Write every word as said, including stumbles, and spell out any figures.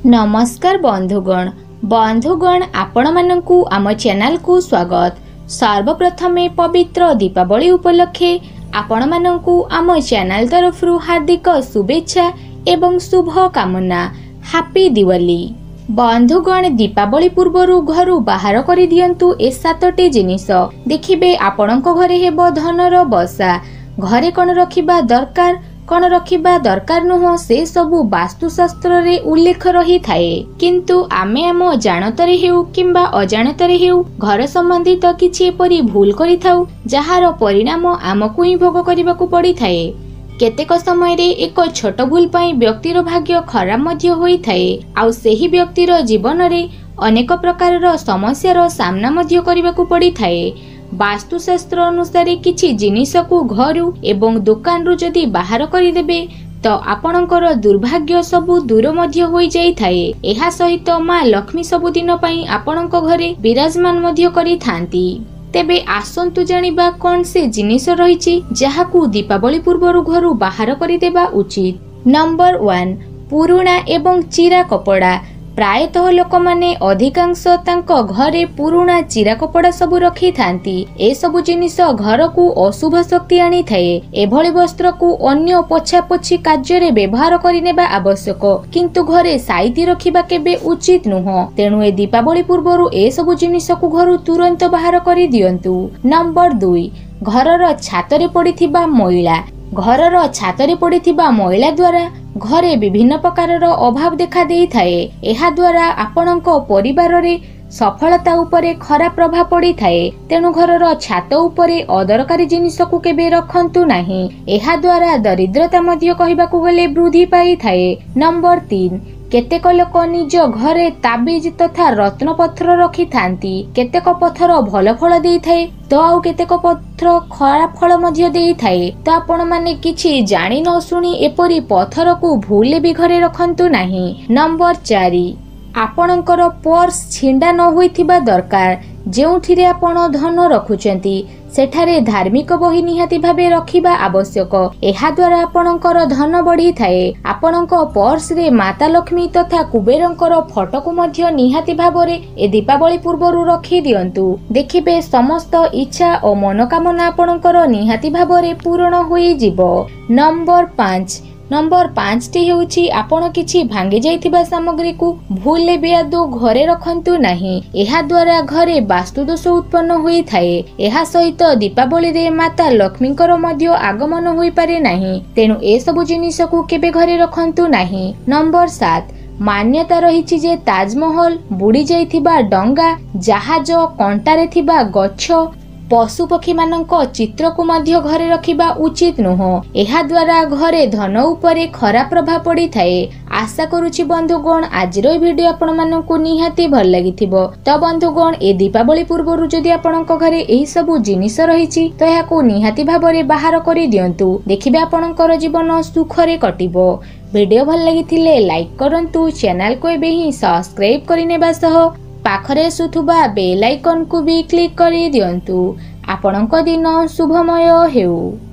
नमस्कार बंधुगण बंधुगण आपण मानकु आम चैनल को स्वागत। सर्वप्रथमे पवित्र दीपावली उपलक्षे आपण मानकु आम चैनल तरफ हार्दिक शुभेच्छा एवं शुभ कामना। हैप्पी दिवाली। बंधुगण दीपावली पूर्व घर बाहर कर दियंतु ए सातटी जिनिस देखिबे आपणक घरे हेबो धनर बसा। घरे कौन रखिबा दरकार कौन रखिबा दरकार नुह से सबु वास्तुशास्त्र रे उल्लेख रही थाए, किंतु आमे आम जानतरे हेउ किंबा अजाणतरे हेउ घर संबंधित किछि एपरि भूल करि थाउ जहार परिणाम आमकु ही भोग करिबाकु पड़ी थाए। केतेक समय रे एक छोट भूल पई व्यक्तिर भाग्य खराब मध्य होई थाए आउ सेही व्यक्तिर जीवन रे अनेक प्रकारर समस्यार सामना मध्य करिबाकु पड़ी थाए। वास्तुशास्त्र अनुसार किछि जिनिस को घरु एवं दुकान रु जदि बाहर करिदेबे तो आपणकर दुर्भाग्य सबु दूर मध्य होई जाई थाए। एहा सहित मां लक्ष्मी सबुदिन पई आपणक घरे विराजमान मध्य करि थांती। तेबे आसंतु जानिबा कोन से जिनिस रहिछि जाहाकू दीपावली पूर्व घर बाहर करिदेबा उचित। नंबर वन पुरुणा एवं चिरा कपड़ा। प्रायतः लोक माने अधिकांश तांको घरे पुरुणा चिरा कपड़ा सबु रखी थांती। ए सबु जिनिस घर को अशुभ शक्ति आनी थाए। एभली वस्त्र को अन्य पोछा पोछी कार्य रे व्यवहार करिनेबा आवश्यक, किंतु घरे साइती रखिबा केबे उचित नुह। तेणु ए दीपावली पूर्वरु ए सबु जिनिस को घर तुरंत बाहर करि दियंतु। नंबर दुई घरर छातरे पड़िथिबा मैला। घरर छातरे पड़िथिबा मैला द्वारा घरे विभिन्न प्रकारर अभाव देखा देई थाए। एहा द्वारा आपणक परिवार रे सफलता उपरे खराब प्रभाव पड़ी थाए। तेणु घरर छात उपरे अदरकारी जिनिस को केबे रखंतु नाही। एहा द्वारा दरिद्रता मध्य कहिबाकू गले वृद्धि पाई थाए। नंबर तीन केतेक लोक निज घरे ताबीज तथा रत्न पत्थर रखी थांती। केतेक पत्थर भल फल देई थाए तो आउ केतेक पत्थर खराब फल मध्य देई थाए। तो आपण माने किछि जानि न सुनी एपरी पत्थर को भूले भी घरे रखंतु नाही। नंबर चारि आपणकर पर्स छिंडा न होइथिबा दरकार। जेउठिरे आपण धन रखुचंती सेठारे धार्मिक बही निहाती भाबे रखिबा आवश्यक। एहा द्वारा आपणकर धन बढ़ी थाए। आपणक पर्स रे माता लक्ष्मी तथा कुबेरंकर फोटो को मध्य निहाती भाबरे ए दीपावली पूर्वरु रखी दियंतु। देखिबे समस्त इच्छा और मनोकामना आपणकर निहाती भाबरे पूर्ण होई जिवो। नंबर पाँच नंबर पाँच टी हेउछि आपण किछि भांगी जाइथिबा सामग्री को भूले भी आदौ घरे रखंतु नाही। एहा द्वारा घरे वास्तु दोष उत्पन्न होई थाए। एहा सहित दीपावली रे माता लक्ष्मीकर मध्य आगमन होई पारे नाही। तेणु ए सबु जिनिस को केबे घरे रखंतु नाही। नंबर सात मान्यता रहिछि जे ताजमहल बुड़ी जाइथिबा डंगा जहाज कंटारे थिबा गछ पशु पक्षी मानक चित्र को मध्य घरे रखिबा उचित नुह। एहा द्वारा घरे धन उपरे खराब प्रभाव पड़ी थाए। आशा करूछि बंधुगण आजिर भिडियो आपण मानकु निहाती भल लागिथिबो। तो बंधुगण ए दीपावली पूर्वरु जदि आपणक घरे एही सबु जिनिस रहिछि तो याकू निहाती भाबरे बाहर करि दियंतु। देखिबे आपणकर जीवन सुखरे कटिबो। भिडियो भल लागिथिले लाइक करंतु। चैनल को एबे ही सब्सक्राइब करिनेबा सह पाखरे सुथुबा बेल आइकन को भी क्लिक करि दियंतु। आपणक दिन शुभमय हेउ।